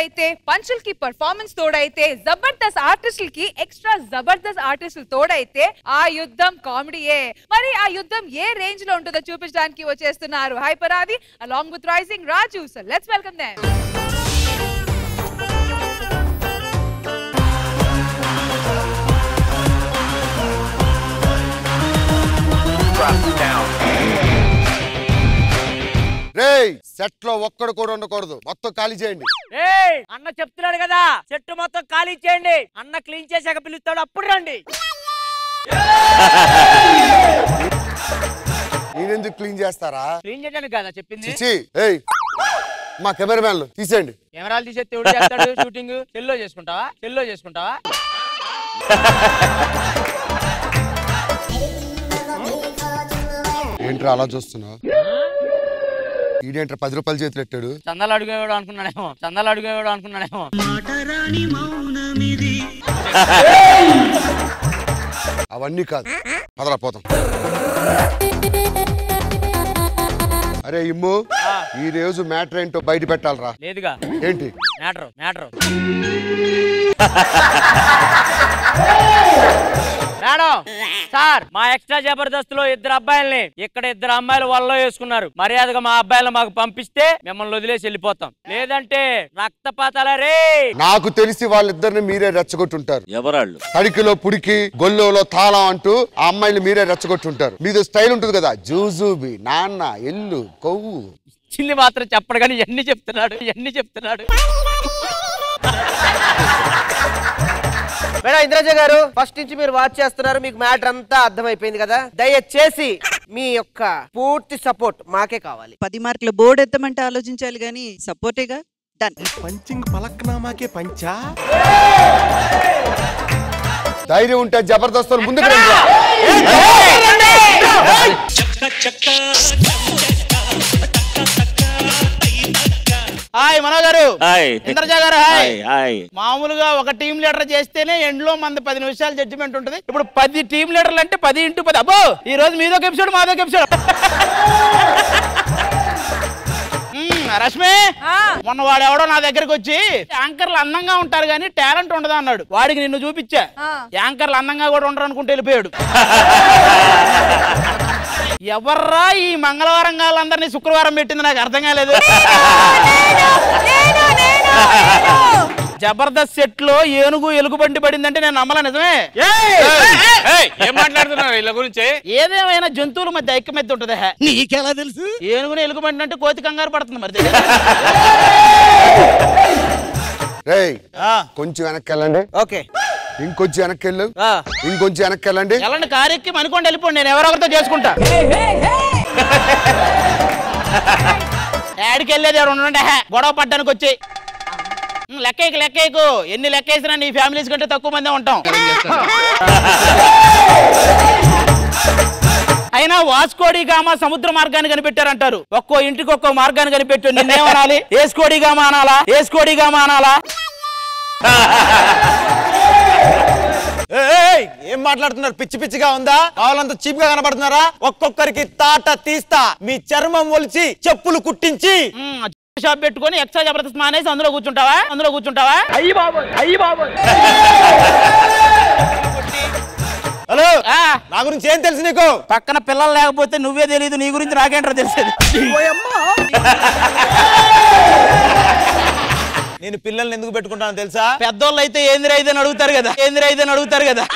తోడైతే, పంచులకి పర్ఫార్మెన్స్ తోడైతే, జబర్దస్త్ ఆర్టిస్టులకి ఎక్స్ట్రా జబర్దస్త్ ఆర్టిస్టులు తోడైతే ఆ యుద్ధం కామెడీయే. మరి ఆ యుద్ధం ఏ రేంజ్ లో ఉంటుందో చూపించడానికి వచ్చేస్తున్నారు హైపర్ ఆది along with Rising Raju. So let's welcome them. రేయ్ సెట్ లో ఒక్కడు కూడా ఉండకూడదు, మొత్తం ఖాళీ చేయండి. రేయ్ అన్న చెప్తున్నాడు కదా, సెట్ మొత్తం ఖాళీ చేయండి. అన్న క్లీన్ చేశాక పిలుస్తాడు, అప్పుడు రండి. నేనెందుకు క్లీన్ చేస్తారా? క్లీన్ చేయడానికి కదా చెప్పింది. ఏయ్ మా కెమెరామ్యాన్లు తీసేయండి. కెమెరాలు తీసేస్తే ఎవడు చేస్తాడు షూటింగ్? సెల్లో చేసుకుంటావా? సెల్లో చేసుకుంటావా? ఏంట్రా అలా చూస్తున్నావు? ఈడేంట్రా 10 రూపాయలు చేతులు ఎట్టాడు? చందాలు అడుగువాడు అనుకున్నాడేమో, చందాలు అడుగువాడు అనుకున్నాడేమో. అవన్నీ కాదు, పదరా పోతాం. అరే ఇమ్ము, ఈ రోజు మ్యాటర్ ఏంటో బయట పెట్టాలరా. లేదుగా. ఏంటి మ్యాటర్? మ్యాటర్ మేడం సార్, మా ఎక్స్ట్రా జబర్దస్త్ లో 2 అబ్బాయిల్ని ఇక్కడ 2 అమ్మాయిలు వాళ్ళలో వేసుకున్నారు. మర్యాదగా మా అబ్బాయిలు మాకు పంపిస్తే మిమ్మల్ని వదిలేసి వెళ్ళిపోతాం, లేదంటే రక్తపాతాల రే. నాకు తెలిసి వాళ్ళిద్దరిని మీరే రెచ్చగొట్టుంటారు. ఎవరాళ్ళు? తడికిలో పుడికి గొల్లోలో తాళం అంటూ ఆ అమ్మాయిలు మీరే రెచ్చగొట్టుంటారు. మీది స్టైల్ ఉంటుంది కదా, జూజూబి, నాన్న, ఎల్లు, కొవ్వు. చిన్ని మాత్రం చెప్పడు కానీ ఎన్ని చెప్తున్నాడు, ఎన్ని చెప్తున్నాడు. మేడం ఇంద్రజ గారు, ఫస్ట్ నుంచి మీరు వాచ్ చేస్తున్నారు, మీకు మ్యాటర్ అంతా అర్థమైపోయింది కదా. దయచేసి మీ యొక్క పూర్తి సపోర్ట్ మాకే కావాలి. 10 మార్కుల బోర్డు ఎత్తమంటే ఆలోచించాలి గానీ సపోర్టేగా. డన్. పంచింగ్ పలక్నామాకే పంచా. ధైర్యం ఉంటే జబర్దస్త్ ముందుకు రండి. హాయ్ మనో గారు. హాయ్ ఇంద్రజ గారు. హాయ్. హాయ్. మామూలుగా ఒక టీం లీడర్ చేస్తేనే ఎండ్లో మంది 10 నిమిషాలు జడ్జిమెంట్ ఉంటుంది. ఇప్పుడు 10 టీం లీడర్లు అంటే 10 × 10. అబ్బో ఈ రోజు మీదొక ఎపిసోడ్, మాదొక ఎపిసోడ్. రష్మి, మొన్న వాడెవడో నా దగ్గరకు వచ్చి యాంకర్లు అందంగా ఉంటారు కానీ టాలెంట్ ఉండదా అన్నాడు. వాడికి నిన్ను చూపించా. యాంకర్లు అందంగా కూడా ఉండరు అనుకుంటే వెళ్ళిపోయాడు. ఎవర్రా ఈ మంగళవారం గాళ్ళందరినీ శుక్రవారం పెట్టింది నాకు అర్థం కాలేదు. జబర్దస్త్ సెట్ లో ఏనుగు ఎలుగుబంటి పడిందంటే నేను నమ్మలా. నిజమే. ఏం మాట్లాడుతున్నారు ఇలా గురించి? ఏదేమైనా జంతువుల మధ్య ఐక్యమత్య ఉంటది. నీకెలా తెలుసు? ఏనుగుని ఎలుగుబంటి అంటే కోతి కంగారు పడుతుంది మరి. రేయ్ కొంచెం వెనక్కి వెళ్ళండి. ఓకే, ఇంకొంచెం వెనక్కి వెళ్ళు, ఇంకొంచెం వెనక్కి వెళ్ళండి. ఎలాంటి కారెక్కి మనుకోండి వెళ్ళిపోండి, నేను ఎవరొకరితో చేసుకుంటా. యాడికి వెళ్ళేది ఎవరు ఉండండి, గొడవ పడ్డానికి వచ్చి. లెక్కకు లెక్కకు ఎన్ని లెక్కేసినా నీ ఫ్యామిలీస్ కంటే తక్కువ మందే ఉంటాం. అయినా వాస్కోడి గామా సముద్ర మార్గాన్ని కనిపెట్టారంటారు. ఒక్కో ఇంటికి ఒక్కో మార్గాన్ని కనిపెట్టారు. నిన్నేమనాలి? ఏస్కోడి గామా అనాలా? ఏస్కోడి గామా అనాలా? ఏం మాట్లాడుతున్నారు? పిచ్చి పిచ్చిగా ఉందా? కావాలంత చీప్ గా కనబడుతున్నారా? ఒక్కొక్కరికి తాట తీస్తా, మీ చర్మం ఒలిచి చెప్పులు కుట్టించి షాప్ పెట్టుకొని ఎక్స్ట్రా జబర్దస్త్ మానేసి అందులో కూర్చుంటావా? అందులో కూర్చుంటావా? అయ్యి బాబు, అయ్యి బాబు. హలో, నా గురించి ఏం తెలుసు నీకు? పక్కన పిల్లలు లేకపోతే నువ్వే తెలియదు, నీ గురించి నాకేంటో తెలిసేది. నేను పిల్లల్ని ఎందుకు పెట్టుకుంటాను తెలుసా? పెద్దోళ్ళు అయితే ఏందిరా ఇదని అడుగుతారు కదా, ఏందిరా ఇదని అడుగుతారు కదా.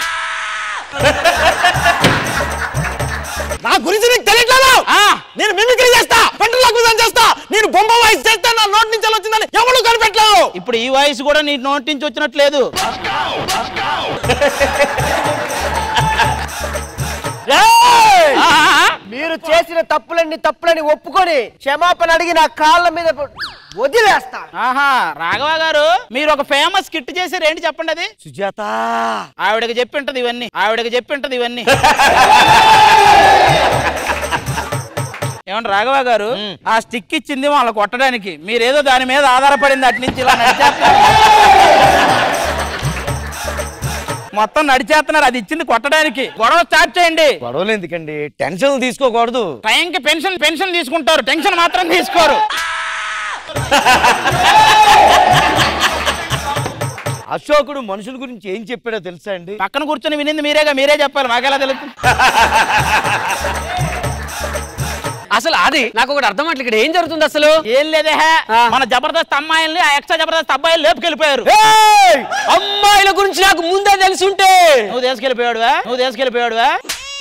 నా గురించి నీకు తెలియట్లేదు. నేను మిమిక్రీ చేస్తా, పెంటలాకుదం చేస్తా, నేను బొమ్మ వాయిస్ చేస్తా. నా నోటి నుంచి వచ్చిందని ఎవరు కనిపెట్టలేదు. ఇప్పుడు ఈ వాయిస్ కూడా నీ నోటి నుంచి వచ్చినట్లేదు. మీరు చేసిన తప్పులని ఒప్పుకొని క్షమాపణ అడిగి నా కాళ్ళ మీద వదిలేస్తా. ఆహా, రాఘవ గారు మీరు ఒక ఫేమస్ కిట్ చేశారు, ఏంటి చెప్పండి అది? సుజాత ఆవిడకి చెప్పింటది ఇవన్నీ, ఆవిడకి చెప్పింటది ఇవన్నీ. ఏమంటే రాఘవ గారు, ఆ స్టిక్ ఇచ్చింది వాళ్ళ కొట్టడానికి, మీరేదో దాని మీద ఆధారపడింది అటు నుంచి ఇలా నడిచేస్తున్నారు. మొత్తం నడిచేస్తున్నారు, అది ఇచ్చింది కొట్టడానికి. గొడవ స్టార్ట్ చేయండి. గొడవలు ఎందుకండి? టెన్షన్ తీసుకోకూడదు. టైంకి పెన్షన్ తీసుకుంటారు, టెన్షన్ మాత్రం తీసుకోరు. అశోకుడు మనుషుల గురించి ఏం చెప్పాడో తెలుసా అండి? పక్కన కూర్చొని వినింది మీరేగా, మీరే చెప్పాలి, మాకెలా తెలుసు? అసలు అది నాకు ఒకటి అర్థం అట్లా ఇక్కడ ఏం జరుగుతుంది అసలు? ఏం లేదే, మన జబర్దస్త్ అమ్మాయిల్ని ఆ ఎక్స్ట్రా జబర్దస్త్ అబ్బాయిలు లేపుకెళ్ళిపోయారు. అమ్మాయిల గురించి నాకు ముందే తెలుసుంటే నువ్వు తీసుకెళ్ళిపోయాడువా?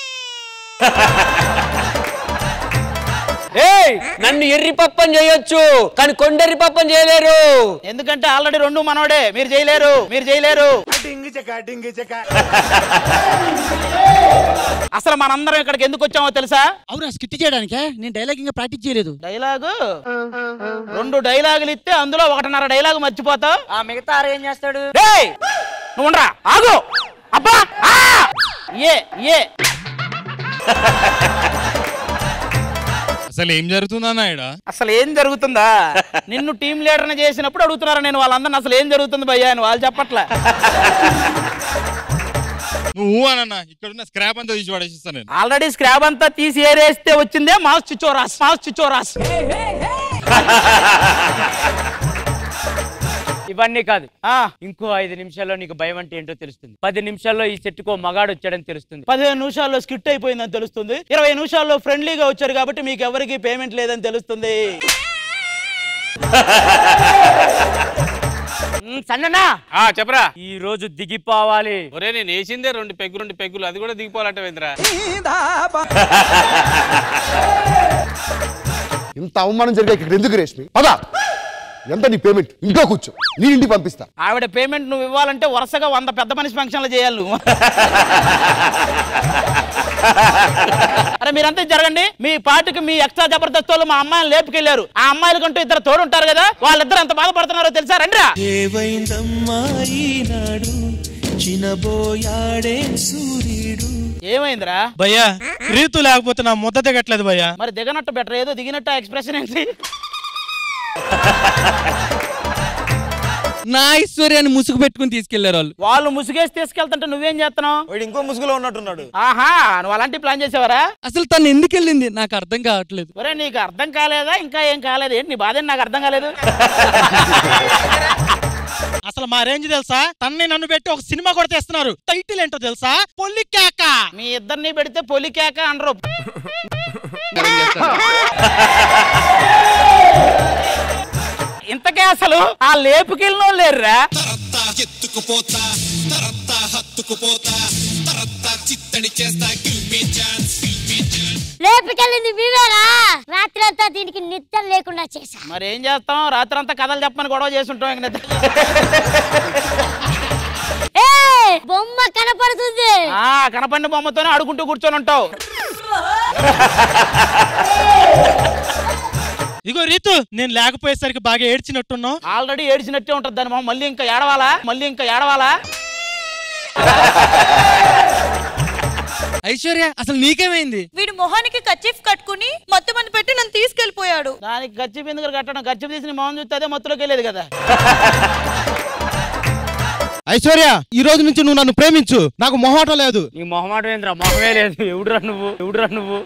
నన్ను ఎర్రి పప్పని చేయొచ్చు కానీ కొండెర్రి పప్పని చేయలేరు. ఎందుకంటే ఆల్రెడీ 2 మనోడే, మీరు చేయలేరు. అసలు మనందరం ఇక్కడికి ఎందుకు వచ్చామో తెలుసా? అవునా, స్కిట్ చేయడానికే. నేను డైలాగ్ ఇంకా ప్రాక్టీస్ చేయలేదు. డైలాగు 2 డైలాగులు ఇస్తే అందులో 1.5 డైలాగు మర్చిపోతావు. ఆ మిగతా ఆరు ఏం చేస్తాడు? నువ్వు ఉండరా, ఆగు. అబ్బా ఏ అసలు ఏం జరుగుతుందన్నా? అసలు ఏం జరుగుతుందా? నిన్ను టీం లీడర్ని చేసినప్పుడు అడుగుతున్నారా నేను వాళ్ళందరిని అసలు ఏం జరుగుతుంది భయ్యా అని. వాళ్ళు చెప్పట్లే. నువ్వు అనన్నా ఇక్కడ స్క్రాప్ అంతా తీసి పడేసిస్తా నేను. ఆల్రెడీ స్క్రాప్ అంతా తీసి ఏరేస్తే వచ్చిందే మాస్ చిచోరాస్. ఇవన్నీ కాదు, ఇంకో 5 నిమిషాల్లో నీకు భయం అంటే ఏంటో తెలుస్తుంది. 10 నిమిషాల్లో ఈ సెట్కో మగాడు వచ్చాడని తెలుస్తుంది. 15 నిమిషాల్లో స్కిట్ అయిపోయిందని తెలుస్తుంది. 20 నిమిషాల్లో ఫ్రెండ్లీగా వచ్చారు కాబట్టి మీకు ఎవరికి పేమెంట్ లేదని తెలుస్తుంది. సన్ననా చెప్పరా, ఈ రోజు దిగిపోవాలి. ఒరే నేను వేసిందే 2 పెగ్గులు, అది కూడా దిగిపోవాలంటే వేంద్రా. ఇంత అవమానం జరిగే ఇక్కడ ఎందుకు రేష్మి? పదా, ఎంత నీ పేమెంట్? ఇంట్లో కూర్చో, నీ ఇంటికి పంపిస్తా. ఆవిడ పేమెంట్ నువ్వు ఇవ్వాలంటే వరుసగా 100 పెద్ద మనిషి ఫంక్షన్లు చేయాలి నువ్వు. అరే మీరంతా జరగండి. మీ పార్టీకి మీ ఎక్స్ట్రా జబర్దస్త్ వాళ్ళు మా అమ్మాయిని లేపుకెళ్లారు. ఆ అమ్మాయిల కంటూ 2 తోడు ఉంటారు కదా, వాళ్ళిద్దరు ఎంత బాధపడుతున్నారో తెలుసా? రండిరా. ఏమైందిరా భయ్యా? రీతు లేకపోతే నా ముద్ద దిగట్లేదు భయ్యా. మరి దిగనట్టు బెటర్, ఏదో దిగినట్టు ఎక్స్ప్రెషన్ ఏంటి? నా ఐశ్వర్యాన్ని ముసుగు పెట్టుకుని తీసుకెళ్లారు వాళ్ళు ముసుగేసి తీసుకెళ్తుంటే నువ్వేం చేస్తున్నావు? ఇంకో ముసుగులో ఉన్నట్టున్నాడు. ఆహా, నువ్వు అలాంటి ప్లాన్ చేసావరా? అసలు తను ఎందుకు వెళ్ళింది నాకు అర్థం కావట్లేదు. ఒరే నీకు అర్థం కాలేదా? ఇంకా ఏం కాలేదు ఏంటి నీ బాధ? నాకు అర్థం కాలేదు. అసలు మా రేంజ్ తెలుసా? తన్ని నన్ను పెట్టి ఒక సినిమా కూడా తెస్తున్నారు. టైటిల్ ఏంటో తెలుసా? పొల్లికేక. మీ ఇద్దరిని పెడితే పొలికేక అనరు. ఇంతకే అసలు ఆ లేపుకెళ్ళిన వాళ్ళు లేరురా? లేపుకెళ్ళింది మీవేరా? రాత్రి అంతా దీనికి నిద్ర లేకుండా చేశా. మరి ఏం చేస్తాం, రాత్రి అంతా కథలు చెప్పమని గొడవ చేసుంటాం. బొమ్మ కనపడుతుంది. కనపడిన బొమ్మతోనే అడుగుంటూ కూర్చొని ఉంటావు. ఇగో రీతు, నేను లేకపోయేసరికి బాగా ఏడ్చినట్టున్నావు. ఆల్రెడీ ఏడ్చినట్టే ఉంటది దాని మొహం. మళ్ళీ ఇంకా ఏడవాలా? ఐశ్వర్య, అసలు నీకేమైంది? వీడు మొహానికి కర్చీఫ్ కట్టుకుని మొత్తం మంది పెట్టి నన్ను తీసుకెళ్లిపోయాడు. దానికి కర్చీఫ్ ఎందుకు కట్టడం? కర్చీఫ్ తీసి మొహం చూస్తే అదే మొత్తంలోకి వెళ్ళేది కదా. ఐశ్వర్య, ఈ రోజు నుంచి నువ్వు నన్ను ప్రేమించు. నాకు మొహమాటం లేదు. నీ మొహమాటం ఏంద్రా? మొహమే లేదు. ఎవడురా నువ్వు?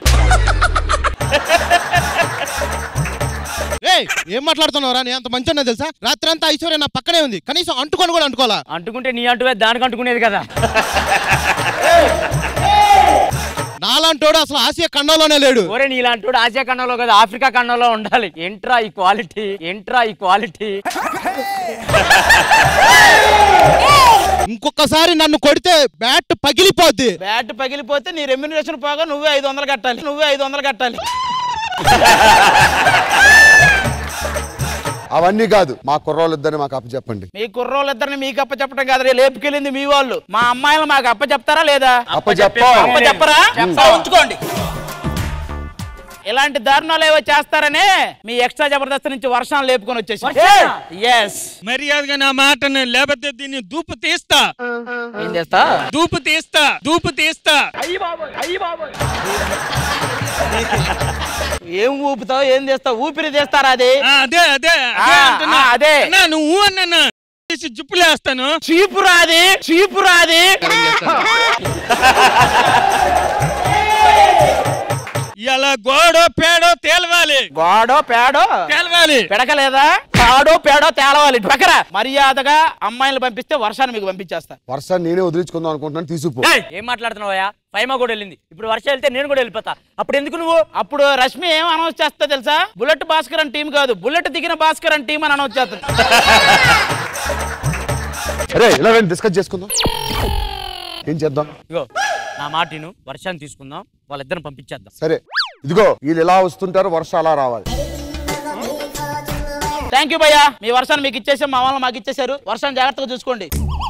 ఏం మాట్లాడుతున్నావురా? నేను అంత మంచి తెలుసా? రాత్రి అంతా ఐశ్వర్య నా పక్కనే ఉంది. కనీసం అంటుకొని కూడా అంటుకోవాలా? అంటుకుంటే నీ అంటువే దానికి అంటుకునేది కదా. నాలాంటోడు అసలు ఆసియా ఖండంలోనే లేడు. ఒరే నీలాంటోడు ఆసియా ఖండంలో కదా, ఆఫ్రికా ఖండంలో ఉండాలి. ఎంట్రా ఈ క్వాలిటీ. ఇంకొకసారి నన్ను కొడితే బ్యాట్ పగిలిపోద్ది. బ్యాట్ పగిలిపోతే నీ రెమ్యూనరేషన్ పోగా నువ్వే 500 కట్టాలి. అవన్నీ కాదు, మా కుర్రోళ్ళిద్దరిని మాకు అప్పచెప్పండి. మీ కుర్రోళ్ళిద్దరిని మీకు అప్పచెప్పడం కాదు, లేపుకెళ్ళింది మీ వాళ్ళు. మా అమ్మాయిలు మాకు అప్పచెప్తారా లేదా? అప్పచెప్పరా? ఉంచుకోండి. ఇలాంటి దారుణాలు ఏవో చేస్తారనే మీ ఎక్స్ట్రా జబర్దస్త్ నుంచి వర్షాలు లేపుకొని వచ్చేసి మర్యాదగా నా మాట లేకపోతే దీన్ని దూపు తీస్తా. ఏం చేస్తా? దూపు తీస్తా. ఏం ఊపుతావు? ఏం చేస్తావు? ఊపిరి తీస్తారా? అది అదే నువ్వు అన్నా జుప్పులేస్తాను. చీపురాది ఇలా గోడో పేడో తేలవాలి. గోడో పేడో తేలవాలి. పెడకలేదా? పాడో పేడో తేలవాలి. పక్కన మర్యాదగా అమ్మాయిలు పంపిస్తే వర్షాన్ని మీకు పంపించేస్తా. వర్షాన్ని నేనే వదిలించుకుందాం అనుకుంటున్నాను, తీసుకుపో. ఏం మాట్లాడుతున్నావయ్యా? ఫైమా కూడా వెళ్ళింది, ఇప్పుడు వర్షం వెళ్తే నేను కూడా వెళ్ళిపోతా. అప్పుడు ఎందుకు నువ్వు? అప్పుడు రష్మి ఏం అనౌన్స్ చేస్తా తెలుసా? బుల్లెట్ భాస్కర్ అని టీం కాదు, బుల్లెట్ దిగిన భాస్కర్ అని టీం అని అనౌన్స్ చేస్తుంది. అరే ఇలా డిస్కస్ చేసుకుందాం, ఏం చేద్దాం? ఇగో నా మాటిను, వర్షాన్ని తీసుకుందాం, వాళ్ళిద్దరిని పంపించేద్దాం. సరే ఇదిగో వీళ్ళు ఎలా వస్తుంటారు, వర్షం అలా రావాలి. థ్యాంక్ యూ భయ్యా, మీ వర్షాన్ని మీకు ఇచ్చేసాం, మా వాళ్ళు మాకు ఇచ్చేసారు. వర్షాన్ని జాగ్రత్తగా చూసుకోండి.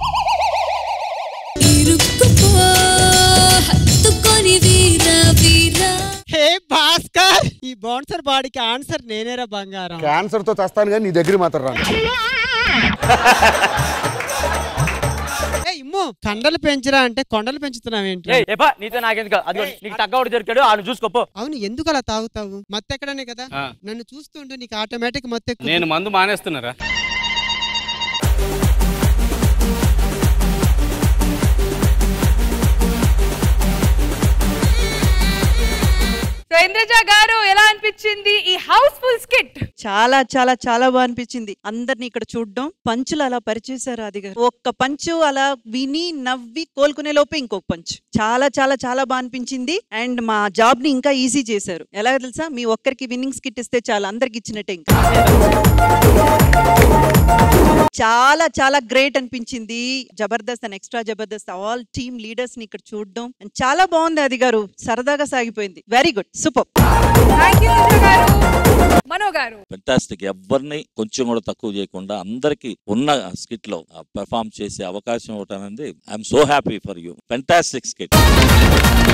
హే భాస్కర్, ఈ బౌన్సర్ బాడీకి ఆన్సర్ నేనేరా బంగారం. క్యాన్సర్ తో చస్తాను కానీ నీ దగ్గర మాత్రం రాను. ఇమ్ము కండలు పెంచరా అంటే కొండలు పెంచుతున్నావేంటి? నీతో నాకెందుకు? అదిగో నీకు తగ్గవాడు దొరికాడు, ఆడు చూసుకోపో. అవును, ఎందుకు అలా తాగుతావు? మత్తెక్కడనే కదా, నన్ను చూస్తుంటూ నీకు ఆటోమేటిక్ మత్తెక్కు. నేను మందు మానేస్తున్నారా? సో ఇంద్రజ గారు ఎలా అనిపించింది ఈ హౌస్ఫుల్ స్కిట్? చాలా చాలా చాలా బాగా అనిపించింది. అందరిని ఇక్కడ చూడడం, పంచులు అలా పరిచేశారు. అది గారు ఒక్క పంచు అలా విని నవ్వి కోలుకునే లోపే ఇంకొక పంచ్. చాలా చాలా చాలా బాగా అనిపించింది. అండ్ మా జాబ్ ని ఇంకా ఈజీ చేశారు. ఎలా తెలుసా? మీ ఒక్కరికి విన్నింగ్ స్కిట్ ఇస్తే చాలా, అందరికి ఇచ్చినట్టే. ఇంకా చాలా చాలా గ్రేట్ అనిపించింది. Jabardasth and extra Jabardasth all team leaders ని ఇక్కడ చూడడం చాలా బాగుంది. అది గారు సరదాగా సాగిపోయింది. Very good, super. Mano garu fantastic. ఎవరిని కొంచెం కూడా తక్కువ చేయకుండా అందరికి ఉన్న స్కిట్ లో పెర్ఫార్మ్ చేసే అవకాశం ఇవ్వటం అనేది I'm so happy for you. Fantastic skit.